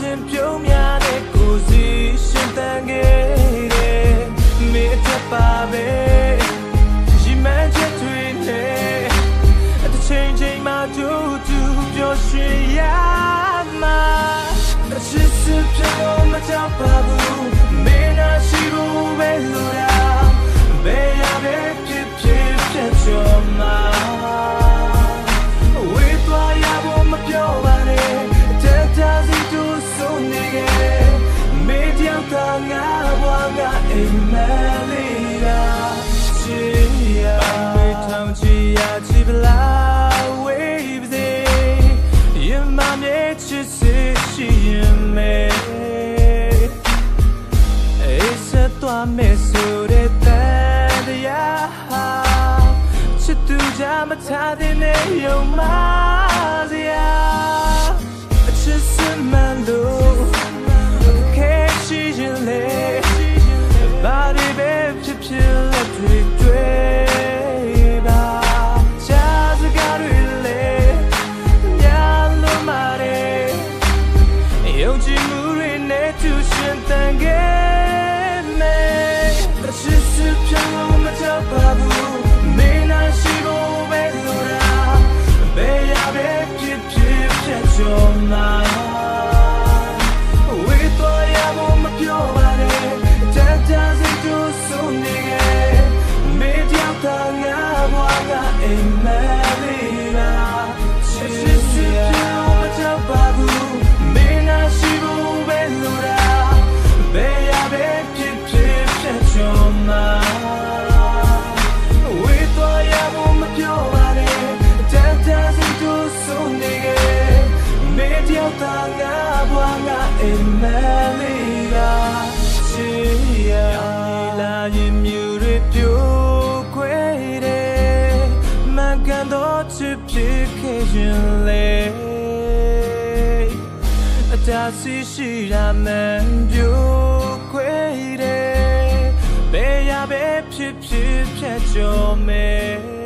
ခြင်းပြုံးများတဲ့ကိုယ်စီရှင်သန်ခဲ့တဲ့မိသက်ပါပဲရီမန်းချက်တွေနဲ့တစ်ချိန်ချိန်မှတူတူပျော်ရွှင်ရမှာချစ်စစ်ပြောင်းမကြောက်ပါဘူးမင်းနာရှိဖို့ပဲလိုတာဘယ်ရပဲဖြစ်ဖြစ်ဖြတ်ကျော်မှာဝေးသွားရဖို့မပြောပါနဲ့တက်တာစီတူဆိုနေခဲ့မေးပြောင်းတာငါဘွားကအိမ်မလေးရာချစ်ရမေးထောင်ချီရချီပလားဝေးပါစေရင်မမြေချစ်စစ်ရှိရင်မေအိဆက်သွားမယ်ဆိုတဲ့တန်တရားချစ်သူကြမထားတဲ့နေရုံမှာစရာချစ်စမှန်လို့ခဲရှိရင်လေဘာတွေပဲဖြစ်ဖြစ်လက်တွေတွေ့ပါချာစကားတွေလေညာလုံးမာတယ်ယုံကြည်မှုတွေနဲ့သူရှင်တန်ခဲ့မယ်ချစ်စစ်ပြောင်းမကြောက်ပါဘူးမင်းနာရှိဖို့ပဲလိုတာဘယ်ရပဲဖြစ်ဖြစ်ဖြတ်ကျော်မှာဝေးသွားရဖို့မပြောပါနဲ့တန်တာစိတ်တူဆိုနေခဲ့မေးပြောင်းတာငါဘွားကအိမ်မလေးပါချစ်စစ်ပြောင်းမကြောက်ပါဘူးမင်းနာရှိဖို့ပဲလိုတာဘယ်ရပဲဖြစ်ဖြစ်ဖြတ်ကျော်မှာဝေးသွားရဖို့မပြောပါနဲ့တန်တာစိတ်တူဆိုနေခဲ့မေးပြောင်းတာငါဘွားကအိမ်မလေးပါချစ်ရလာရင်မြူတွေပြိုခွေတယ်မကန်တော့ချစ်ဖြစ်ခဲ့ရင်လေအတားစီရှိတာမှန်ပြိုခွေတယ်ဘယ်ရပဲဖြစ်ဖြစ်ဖြတ်ကျော်မယ်